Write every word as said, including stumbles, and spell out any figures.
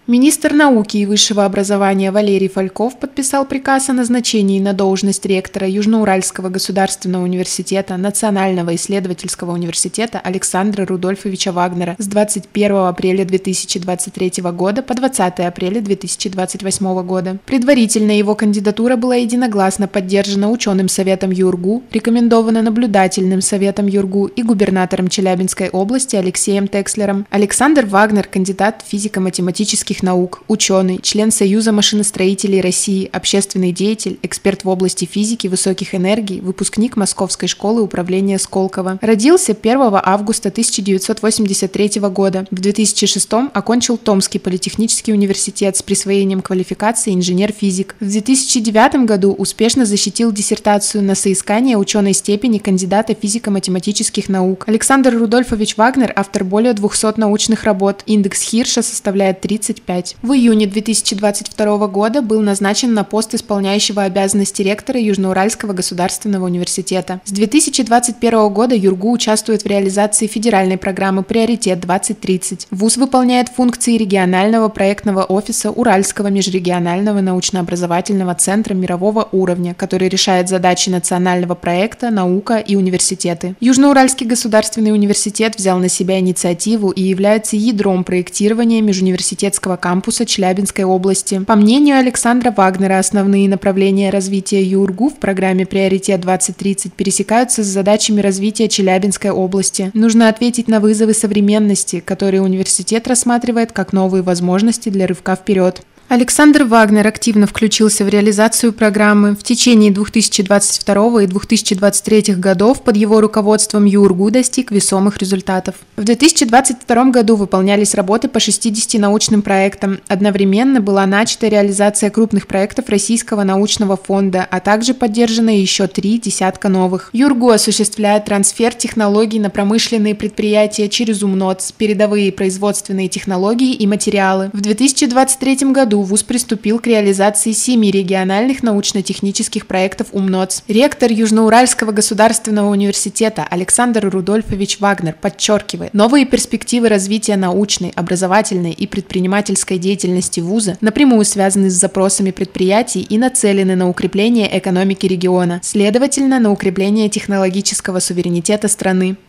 Министр науки и высшего образования Валерий Фальков подписал приказ о назначении на должность ректора Южноуральского государственного университета Национального исследовательского университета Александра Рудольфовича Вагнера с двадцать первого апреля две тысячи двадцать третьего года по двадцатое апреля две тысячи двадцать восьмого года. Предварительно его кандидатура была единогласно поддержана ученым советом ЮрГУ, рекомендована наблюдательным советом ЮрГУ и губернатором Челябинской области Алексеем Текслером. Александр Вагнер – кандидат физико-математических наук, ученый, член Союза машиностроителей России, общественный деятель, эксперт в области физики высоких энергий, выпускник Московской школы управления Сколково. Родился первого августа тысяча девятьсот восемьдесят третьего года. В две тысячи шестом окончил Томский политехнический университет с присвоением квалификации инженер-физик. В две тысячи девятом году успешно защитил диссертацию на соискание ученой степени кандидата физико-математических наук. Александр Рудольфович Вагнер – автор более двухсот научных работ. Индекс Хирша составляет тридцать пять. В июне две тысячи двадцать второго года был назначен на пост исполняющего обязанности ректора Южноуральского государственного университета. С две тысячи двадцать первого года ЮрГУ участвует в реализации федеральной программы «Приоритет двадцать тридцать». ВУЗ выполняет функции регионального проектного офиса Уральского межрегионального научно-образовательного центра мирового уровня, который решает задачи национального проекта «Наука и университеты». Южноуральский государственный университет взял на себя инициативу и является ядром проектирования межуниверситетского кампуса Челябинской области. По мнению Александра Вагнера, основные направления развития ЮрГУ в программе «Приоритет двадцать тридцать» пересекаются с задачами развития Челябинской области. Нужно ответить на вызовы современности, которые университет рассматривает как новые возможности для рывка вперед. Александр Вагнер активно включился в реализацию программы. В течение две тысячи двадцать второго и две тысячи двадцать третьего годов под его руководством ЮрГУ достиг весомых результатов. В две тысячи двадцать втором году выполнялись работы по шестидесяти научным проектам. Одновременно была начата реализация крупных проектов Российского научного фонда, а также поддержано еще три десятка новых. ЮрГУ осуществляет трансфер технологий на промышленные предприятия через УМНОЦ, передовые производственные технологии и материалы. В две тысячи двадцать третьем году ВУЗ приступил к реализации семи региональных научно-технических проектов УМНОЦ. Ректор Южноуральского государственного университета Александр Рудольфович Вагнер подчеркивает, новые перспективы развития научной, образовательной и предпринимательской деятельности ВУЗа напрямую связаны с запросами предприятий и нацелены на укрепление экономики региона, следовательно, на укрепление технологического суверенитета страны.